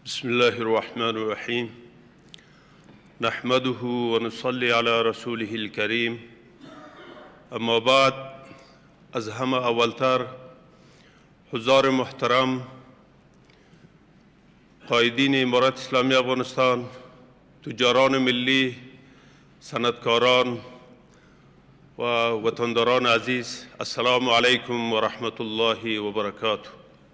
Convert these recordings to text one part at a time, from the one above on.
بسم الله الرحمن الرحیم نحمده و نصلی علی رسوله الکریم. اما بعد، از همه اولتر حضار محترم، قائدین امارت اسلامی افغانستان، تجاران ملی، صنعتکاران و وطنداران عزیز، السلام علیکم و رحمت الله و برکاته.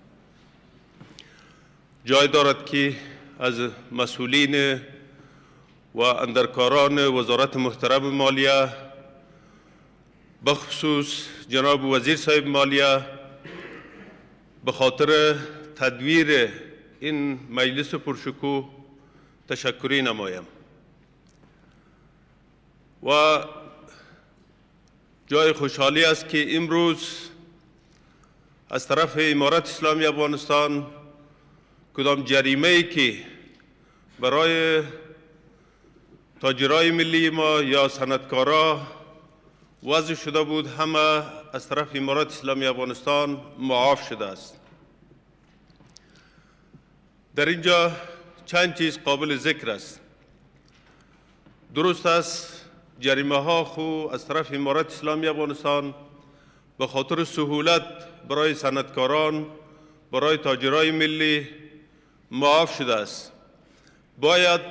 جای دارد که از مسئولین و اندرکاران وزارت محترم مالیه، بخصوص جناب وزیر صاحب مالیه، به خاطر تدویر این مجلس پرشکوه تشکری نمایم و جای خوشحالی است که امروز از طرف امارت اسلامی افغانستان کدام جریمه‌ای که برای تاجرای ملی ما یا صنعتکارا وضع شده بود، همه از طرف امارت اسلامی افغانستان معاف شده است. در اینجا چند چیز قابل ذکر است. درست است جریمه ها خو از طرف امارت اسلامی افغانستان به خاطر سهولت برای صنعتکاران، برای تاجرای ملی معاف شده است. باید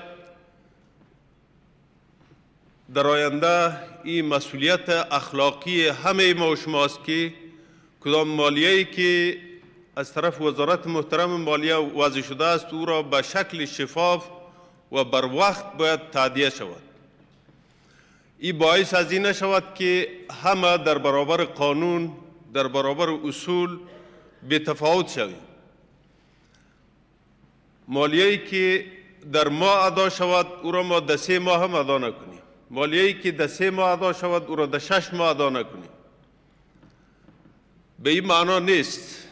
در آینده این مسئولیت اخلاقی همه ما و شماست که کدام مالیه‌ای که از طرف وزارت محترم مالیه وضع شده است او را به شکل شفاف و بر وقت باید تادیه شود. این باعث از این نشود که همه در برابر قانون، در برابر اصول بی‌تفاوت شویم. مالیه‌ای که در ماه ادا شود او را ما در 3 ماه هم ادا نکنیم. مالیه‌ای که در 3 ماه ادا شود او را در 6 ماه ادا نکنیم. به این معنا نیست.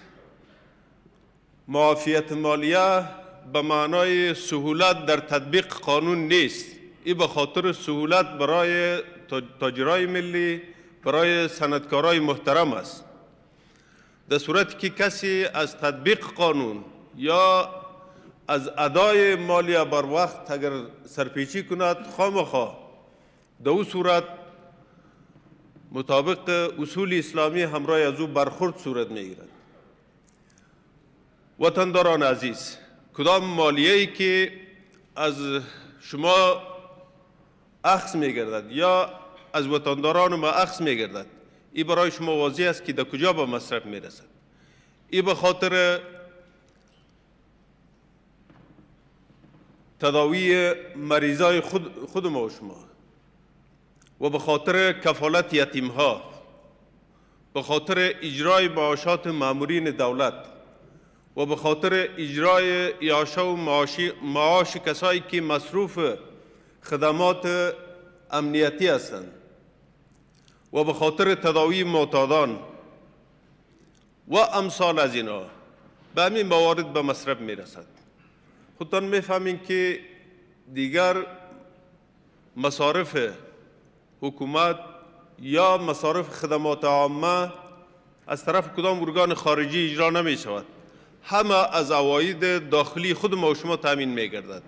معافیت مالیه به معنای سهولت در تطبیق قانون نیست. این به خاطر سهولت برای تاجرای ملی، برای صنعتکارای محترم است. در صورتی که کسی از تطبیق قانون یا از ادای مالیه بر وقت اگر سرپیچی کند، خامخواه در او صورت مطابق اصول اسلامی همراه از او برخورد صورت میگیرد. وطنداران عزیز، کدام مالیه‌ای که از شما اخذ میگردد یا از وطنداران ما اخذ میگردد، این برای شما واضح است که در کجا به مصرف میرسد. این به خاطر تداوی مریضای خود ما و شما و به خاطر کفالت یتیمها، به خاطر اجرای معاشات مامورین دولت و به خاطر اجرای اعاشه و معاش کسایی که مصروف خدمات امنیتی هستند و به خاطر تداوی معتادان و امثال از اینا به همین موارد به مصرف میرسد. خودتان میفهمین که دیگر مصارف حکومت یا مصارف خدمات عامه از طرف کدام ارگان خارجی اجرا نمی شود. همه از عواید داخلی خود ما و شما تامین می گردد.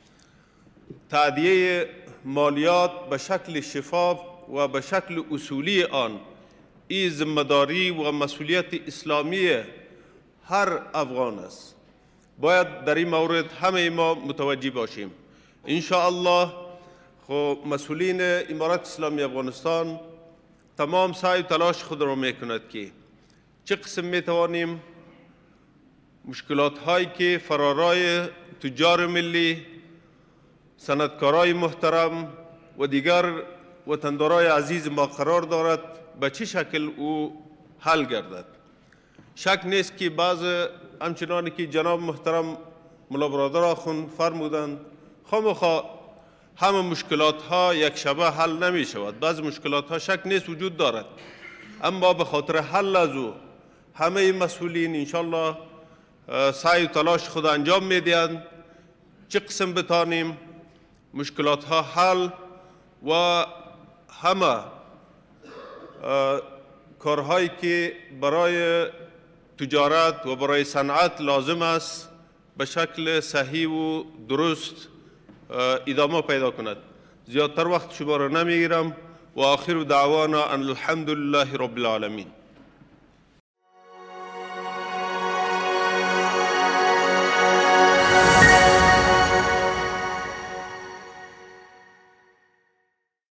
تادیه مالیات به شکل شفاف و به شکل اصولی آن این ذمه‌داری و مسئولیت اسلامی هر افغان است. باید در این مورد همه ما متوجه باشیم. انشاءالله مسئولین امارت اسلامی افغانستان تمام سعی و تلاش خود را میکند که چه قسم میتوانیم مشکلات هایی که فرارای تجار ملی، صنعتکارای محترم و دیگر وطندارای عزیز ما قرار دارد به چه شکل او حل گردد. شک نیست که بعض همچنانی که جناب محترم مولا برادر آخوند فرمودند، خامخواه همه مشکلات ها یک شبه حل نمی شود. بعض مشکلات ها شک نیست وجود دارد، اما به خاطر حل از او همه مسئولین انشالله سعی و تلاش خود انجام می دهند چه قسم بتانیم مشکلات ها حل و همه کارهایی که برای تجارت و برای صنعت لازم است به شکل صحیح و درست ادامه پیدا کند. زیادتر وقت شما را نمیگیرم و آخر دعوانا ان الحمد لله رب العالمین.